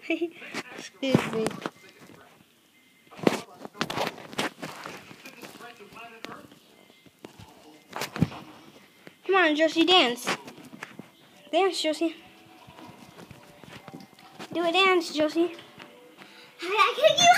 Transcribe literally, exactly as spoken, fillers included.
Excuse me. Come on, Josie, dance. Dance, Josie. Do a dance, Josie. I can you